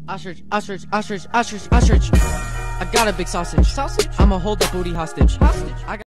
Ostrich, ostrich, ostrich, ostrich, ostrich. I got a big sausage. I'ma hold that booty hostage. I got